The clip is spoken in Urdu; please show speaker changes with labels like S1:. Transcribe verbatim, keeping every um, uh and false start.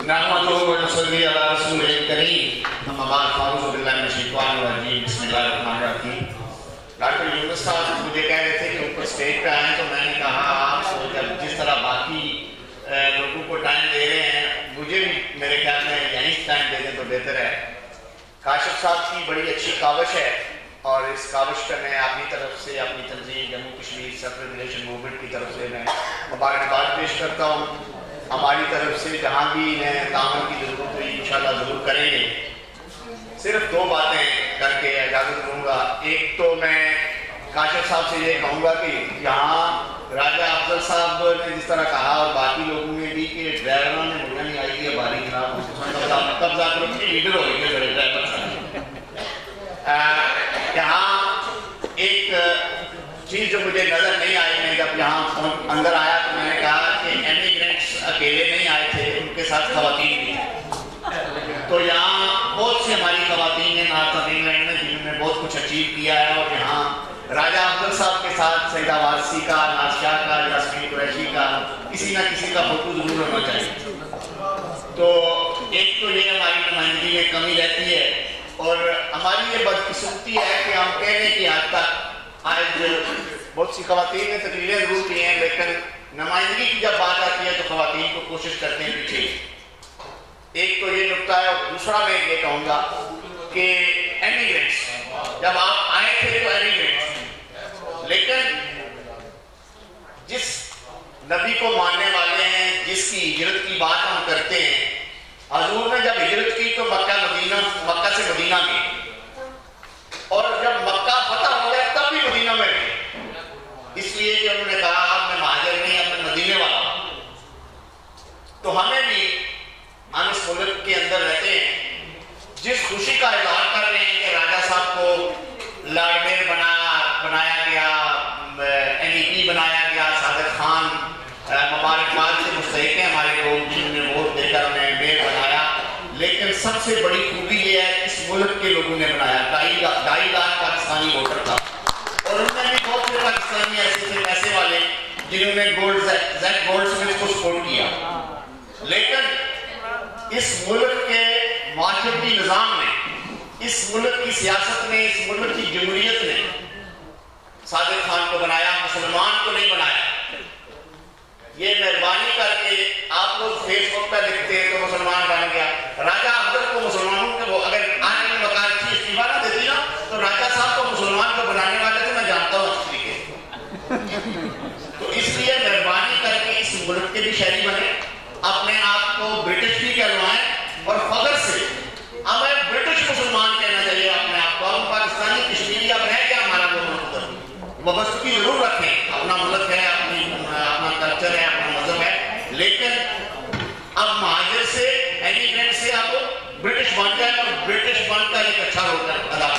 S1: نحمده ونصلي على رسوله الكريم اما بعد فاعوذ باللہ من الشیطان الرجیم بسم اللہ الرحمن الرحیم. ڈاکٹر یونس صاحب مجھے کہہ رہے تھے کہ اوپر اسٹیج پہ آئیں تو میں نے کہا آپ جب جس طرح باقی لوگوں کو ٹائم دے رہے ہیں مجھے بھی میرے خیال میں یہیں ٹائم دے دیں تو بہتر ہے. کاشف صاحب کی بڑی اچھی کاوش ہے اور اس کاوش پہ میں اپنی طرف سے اپنی تنظیم Jammu Kashmir secular relation movement کی طرف سے میں مبارکباد پیش کرتا ہوں. ہماری طرف سے جہاں بھی انہیں تعاون کی ضرورت ہوئی انشاءاللہ ضرور کریں گے. صرف دو باتیں کر کے اجازت دوں گا. ایک تو میں کاشف صاحب سے یہ کہوں گا کہ یہاں راجہ افضل صاحب نے جس طرح کہا اور باقی لوگوں نے بھی کہ ڈرائیوروں نے مجھے نہیں آئی ہے باری جناب قبضہ کرو کے لیڈر ہو گئے بڑے ڈرائیور صاحب. یہاں ایک چیز جو مجھے نظر نہیں آئی میں جب یہاں اندر آیا تو میں نے کہا کہ ایمیگرینٹس اکیلے نہیں آئے تھے ان کے ساتھ خواتین بھی تھے. تو یہاں بہت سی ہماری خواتین ہیں نارتھ انگلینڈ میں جنہوں نے بہت کچھ اچیو کیا ہے اور یہاں راجہ افضل صاحب کے ساتھ سیدہ وارسی کا ناز شاہ کا یاسمین قریشی کا کسی نہ کسی کا فوٹو ضرور ہونا چاہیے. تو ایک تو یہ ہماری نمائندگی میں کمی رہتی ہے اور ہماری یہ بدقسمتی ہے کہ ہم کہنے کی حد تک آج بہت سی خواتین نے تقریریں ضرور کی ہیں لیکن نمائندگی کی جب بات آتی ہے تو خواتین کو کوشش کرتے ہیں پیچھے. ایک تو یہ نکتہ ہے اور دوسرا میں یہ کہوں گا کہ ایمیگرینٹس جب آپ آئے تھے تو ایمیگرینٹس لیکن جس نبی کو ماننے والے ہیں جس کی ہجرت کی بات ہم کرتے ہیں حضور نے جب ہجرت کی تو مکہ مدینہ مکہ سے مدینہ گئے اور جب مکہ فتح ہو گیا تب بھی مدینہ میں گئے اس لیے کہ انہوں نے کہا اب میں مہاجر نہیں اب میں مدینے والا ہوں. تو ہمیں بھی ہم اس ملک کے اندر رہتے ہیں جس خوشی کا اظہار کر رہے ہیں کہ راجہ صاحب کو لارڈ میئر بنا بنایا گیا این ای پی بنایا گیا صادق خان مبارکباد سے مستحق ہیں ہمارے لوگ جنہوں نے ووٹ دے کر انہیں میئر بنایا. لیکن سب سے بڑی خوبی یہ ہے اس ملک کے لوگوں نے بنایا. ڈھائی ڈھائی لاکھ پاکستانی ووٹر تھا اور ان میں بھی بہت سے پاکستانی ایسے تھے پیسے والے جنہوں نے گولڈ زیڈ گولڈ سمتھ کو سپورٹ کیا. لیکن اس ملک کے معاشرتی نظام نے اس ملک کی سیاست نے اس ملک کی جمہوریت نے صادق خان کو بنایا مسلمان کو نہیں بنایا. یہ مہربانی کر کے آپ لوگ فیس بک پہ لکھتے ہیں تو مسلمان بن گیا. راجہ افضل کو مسلمانوں کے وہ اگر آنے میں وقار کی استعفیٰ نہ دیتی نا تو راجہ صاحب کو مسلمان کو بنانے والے تھے میں جانتا ہوں اس طریقے. تو اس لیے مہربانی کر کے اس ملک کے بھی شہری بنے اپنے آپ کو برٹش بھی کہلوائیں اور فخر سے ہمیں برٹش مسلمان کہنا چاہیے اپنے آپ کو. ہم پاکستانی کشمیری اب رہ گیا ہمارا وہ ملک وابستگی ضرور رکھیں اپنا ملک ہے اپنی اپنا کلچر ہے اپنا مذہب ہے لیکن اب مہاجر سے ایمیگرینٹ سے آپ برٹش بن جائیں اور برٹش بن کر ایک اچھا رول ادا